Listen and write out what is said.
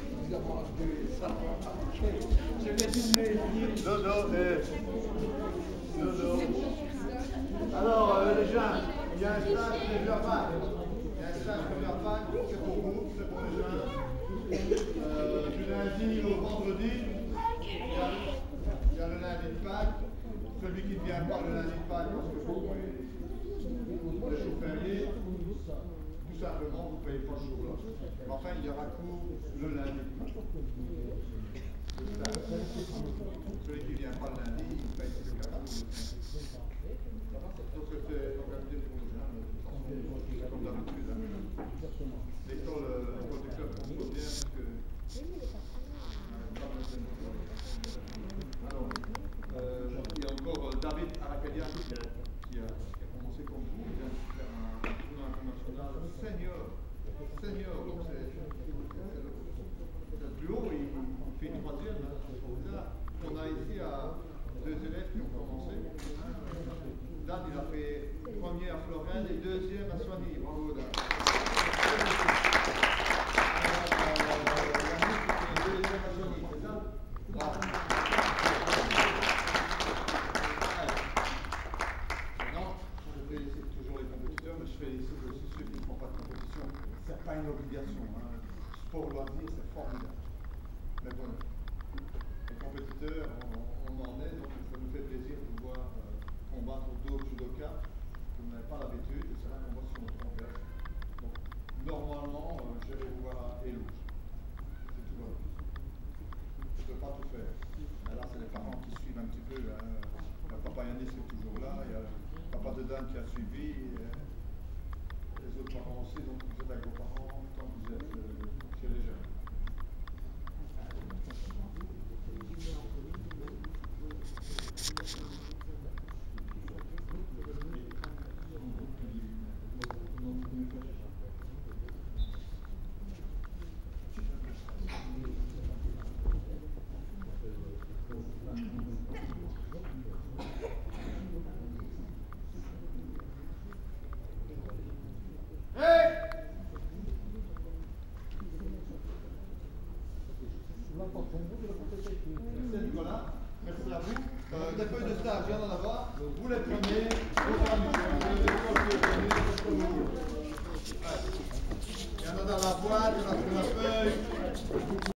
Alors, les gens, il y a un stage de leur part. Il y a un stage de leur part, c'est pour vous, c'est pour les gens. Du lundi au vendredi, il y a le lundi de Pâques. Celui qui ne vient pas le lundi de Pâques, parce que vous, les jours fériés, tout simplement, vous ne payez pas le jour là. Mais enfin, il y aura cours le lundi de Pâques. Celui qui ne vient pas le lundi, il paye le 4 jours. Donc c'est organisé pour les gens, comme d'habitude. L'école du club fonctionne bien parce que. Alors, il y a encore David Arakadia qui a commencé comme vous, il vient de faire un tournoi international senior, donc c'est le plus haut, il fait une troisième. Lorraine et deuxième à Soigny. Bravo, Dan. Deuxième à Soigny, c'est ça? Bravo. Maintenant, je félicite toujours les compétiteurs, mais je félicite aussi ceux qui ne font pas de compétition. Ce n'est pas une obligation. Hein. Sport loisir, c'est formidable. Mais voilà. Les compétiteurs, on en est, donc ça nous fait plaisir de pouvoir combattre d'autres judokas. Vous n'avez pas l'habitude, et c'est là qu'on voit sur notre complexe. Donc, normalement, j'irai vous voir à Élouge. C'est tout bon. Je ne peux pas tout faire. Mais là, c'est les parents qui suivent un petit peu. Hein. Papa Yannis est toujours là, il y a papa de Dan qui a suivi, les autres parents aussi, donc vous êtes avec vos parents quand vous êtes chez les jeunes. Merci Nicolas, merci à vous. Des feuilles de stage, viens d'en avoir. Vous les prenez, il y en a dans la boîte, il y en a sur la feuille.